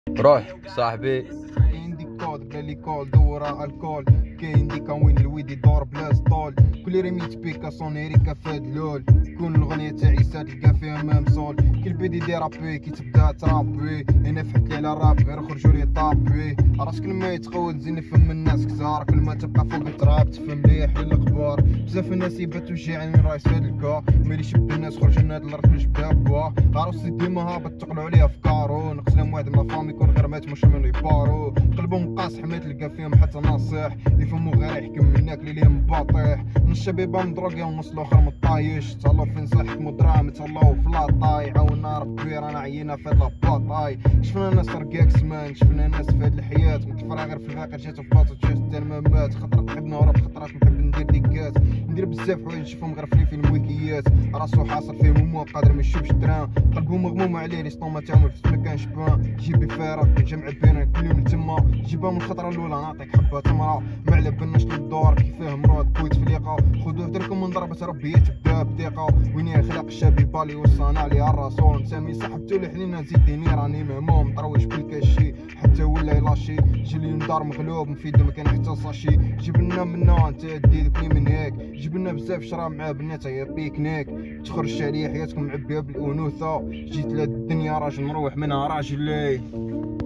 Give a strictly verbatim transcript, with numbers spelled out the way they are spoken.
روح صاحبي. كاين دي كود بلا لي كول دورة الكول، كاين دي كوين الويد يدور بلا سطول، كل ريميت بيكا صونيريكا فاد لول، كون الاغنية تاعي تلقى فيها ميم صول، كل بيدي دي رابي كي تبدا ترابي، انا فحت لي على الراب غير خرجوا لي طابي، راسك لما يتقود زين نفهم الناس كثار، كل ما تبقى فوق التراب تفهم لي حل الاخبار، بزاف الناس يباتو جاعين رايس هاد الكا، مالي شب الناس خرج لنا هاد الرجل شباب، عروسي ديما هابط تقلعو عليها افكارو، نقسم واحد من الفام يكون غير مات مش منو يبارو، قلبهم قاصح ما تلقى فيهم حتى ناصح، يفهموا غير يحكم منك لي مباطيح، من الشبيبه مدروقه ونص الاخر مطايش، تهلاو فين صحكمو دراهم تهلاو في لاطاي، عاونا ربي رانا عينا في هاد لاباطاي، شفنا ناس رقاك سمان، شفنا ناس في هاد الحياة متفرع غير في الباقي جاتو في بلاصه جات التلمامات، خطرات نحب نهرب خطرات نحب ندير ديكات، ندير بزاف حوايج نشوفهم غير في فيلم ويكيات، راسو حاصل فيهم هما قادر ما يشوفش الدرام، قلبو مغموم عليه لي سطوما تاعهم الفتنة ما كانش بان، جيبي فارق جمع بين كل يوم تما، جيبها من الخطره الاولى نعطيك حبه تمره، ما على بالناش الدور كيفاه مراد بويت فليقه، خذوه دركم من ضربه ربي تبدا بدقه، وين يخلق الشبيب بالي وصانا عليه الرسول، سامي صاحبتو لحنينا زيديني راني مهموم مطروش بالكاشي، حتى ولا يلاشي جيلي ندار مغلوب مفيد ما كان حتى صاشي، جبنا منا انت ديدك من هيك، جبنا بزاف شراب مع بنات هي بيكنيك، تخرج عليا حياتكم معبيه بالانوثه، جيت لهاد الدنيا راجل نروح منها راجلي.